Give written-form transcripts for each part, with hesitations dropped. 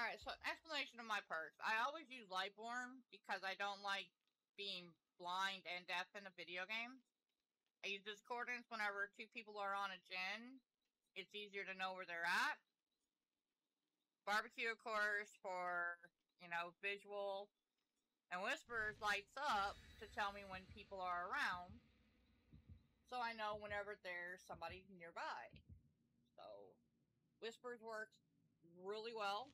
Alright, so explanation of my perks. I always use Lightborn because I don't like being blind and deaf in a video game. I use Discordance whenever two people are on a gen. It's easier to know where they're at. Barbecue, of course, for, you know, visual. And Whispers lights up to tell me when people are around. So I know whenever there's somebody nearby. So, Whispers works really well.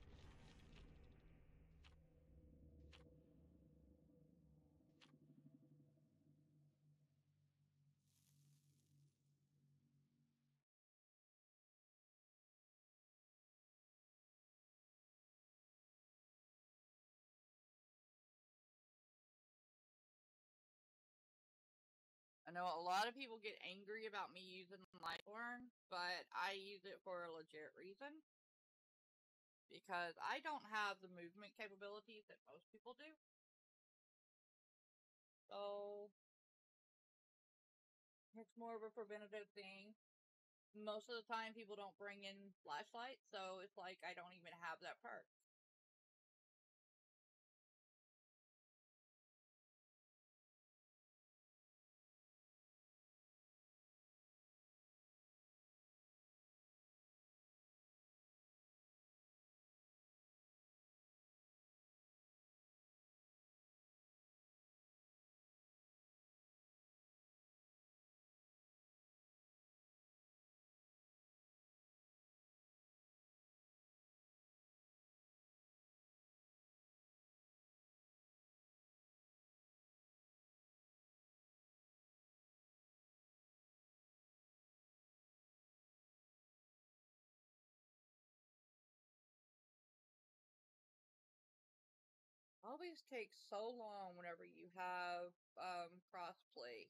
I know a lot of people get angry about me using Lightborn, but I use it for a legit reason. Because I don't have the movement capabilities that most people do. So, it's more of a preventative thing. Most of the time, people don't bring in flashlights, so it's like I don't even have that perk. Always takes so long whenever you have crossplay.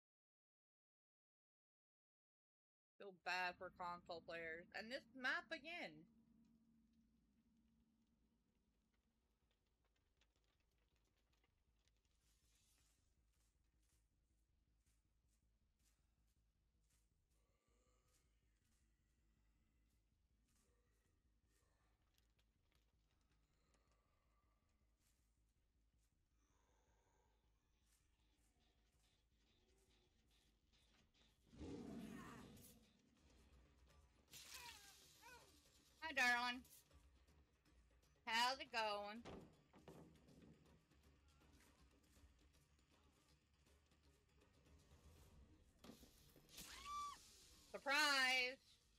Feel bad for console players. And this map again. Hi, darling. How's it going? Surprise!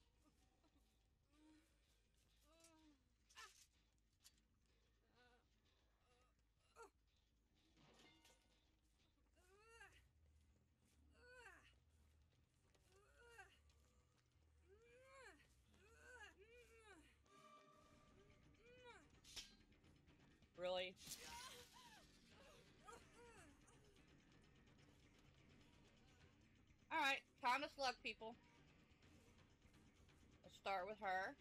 Really? Alright, time to slug people. Let's start with her.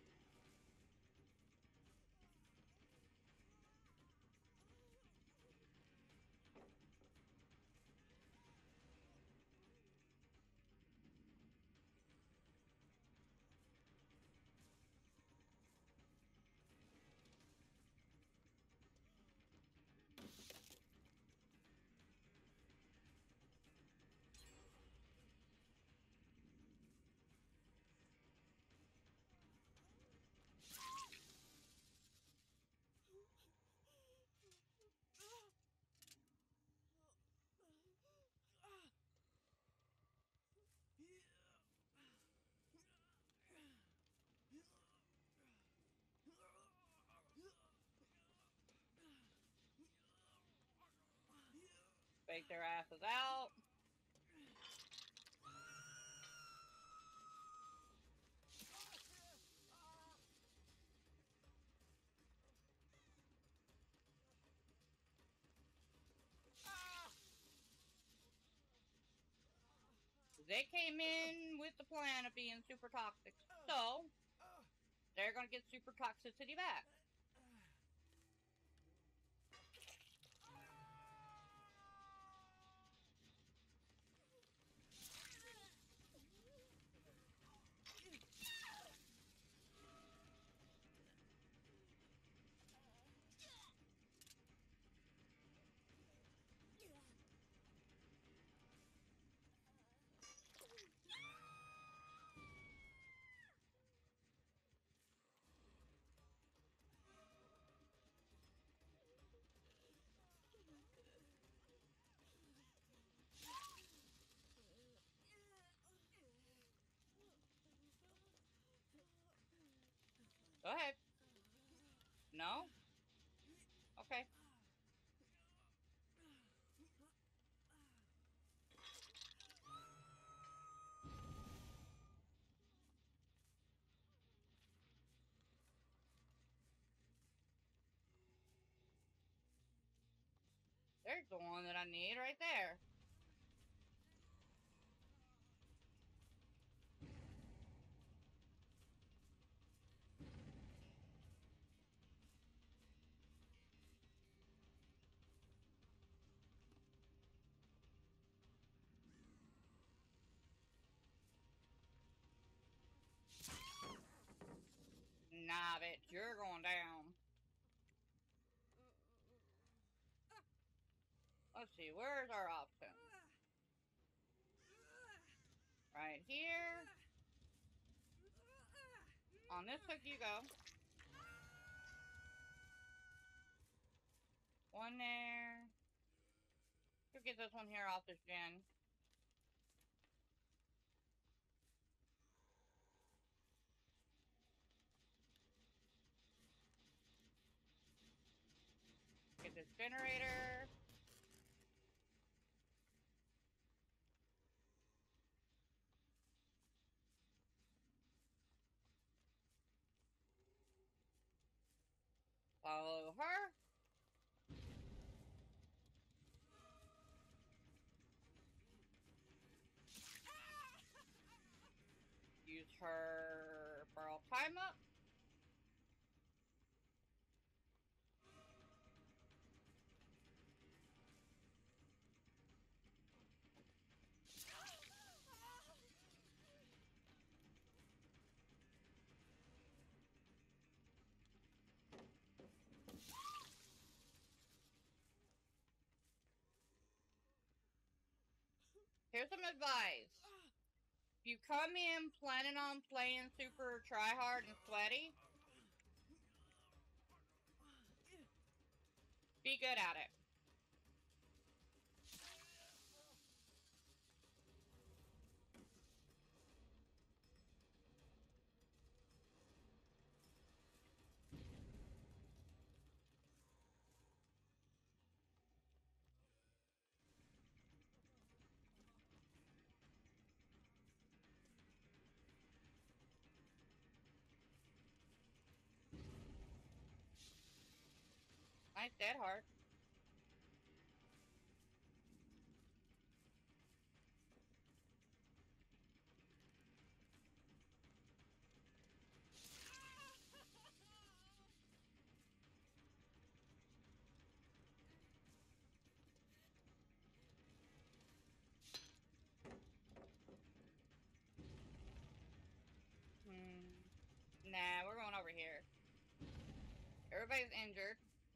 Fake their asses out. They came in with the plan of being super toxic, so they're gonna get super toxicity back. the one that I need right there. Nah, bitch, you're going down. Let's see, where's our option? Right here. On this hook you go. One there. We'll get this one here off this gen. Get this generator. Follow her. Use her barrel time up. Here's some advice. If you come in planning on playing super try hard and sweaty, be good at it. Nice dead heart. Nah, we're going over here. Everybody's injured.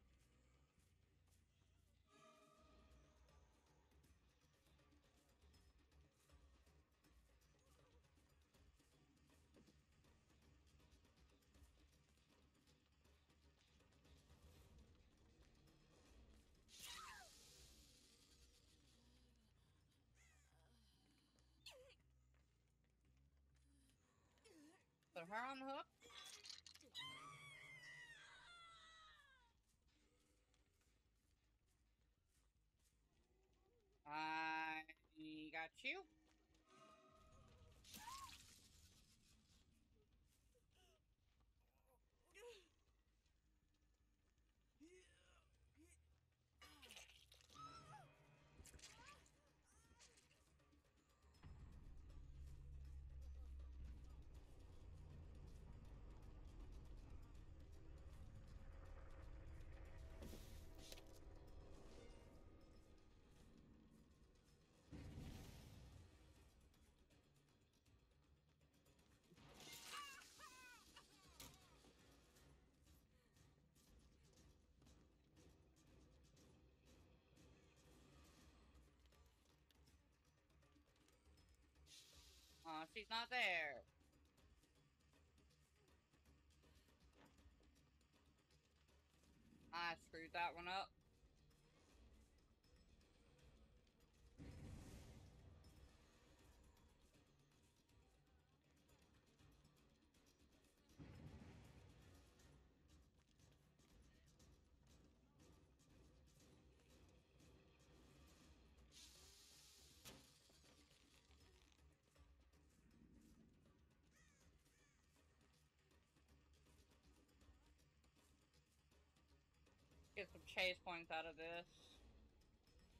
Put her on the hook. I got you. She's not there. I screwed that one up. Get some chase points out of this.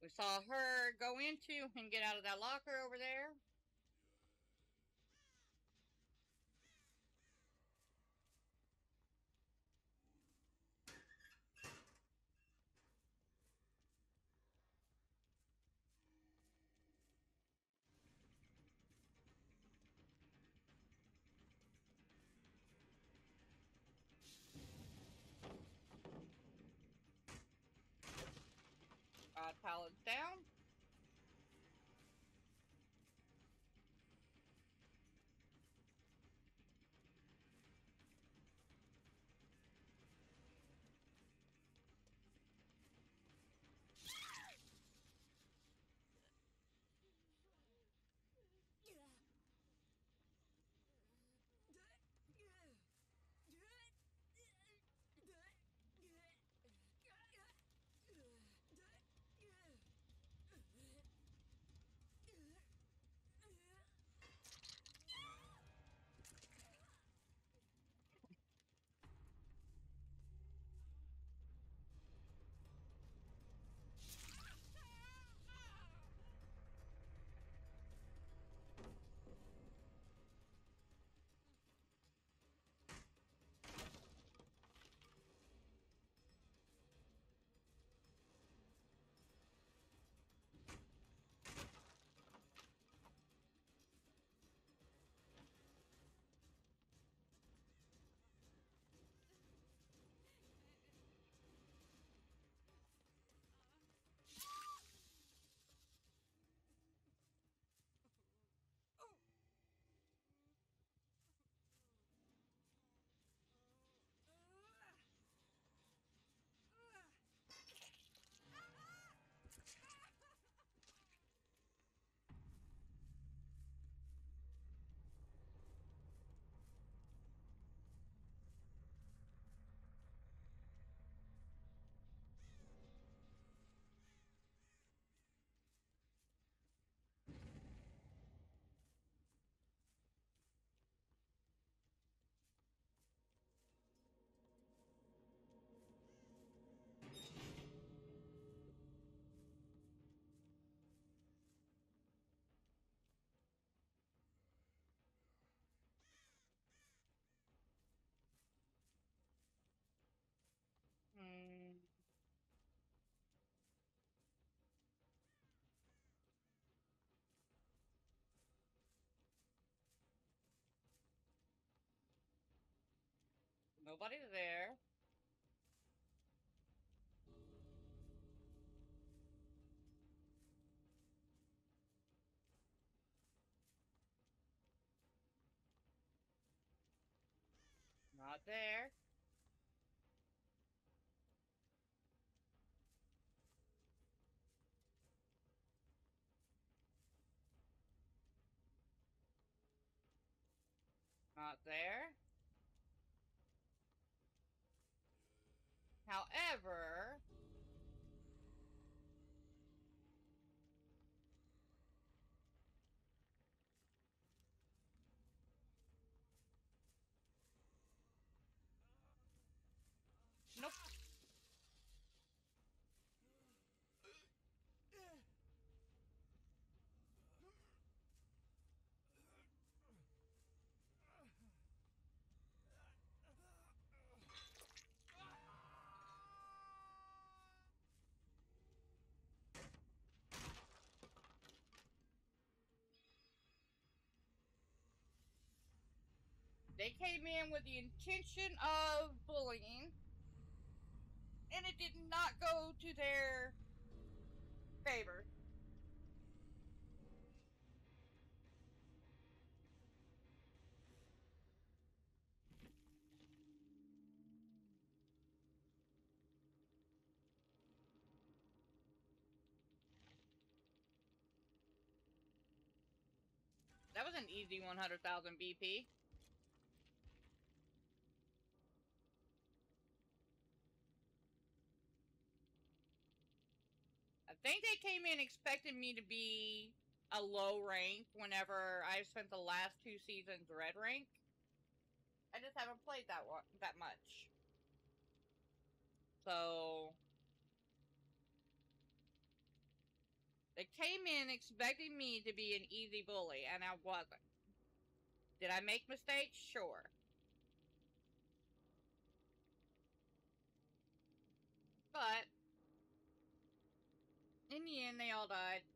We saw her go into and get out of that locker over there. Pallets down. Nobody there. Not there. Not there. However, nope. They came in with the intention of bullying, and it did not go to their favor. That was an easy 100,000 BP. I think they came in expecting me to be a low rank whenever I spent the last 2 seasons red rank. I just haven't played that much. So They came in expecting me to be an easy bully, and I wasn't. Did I make mistakes? Sure. But in the end, they all died.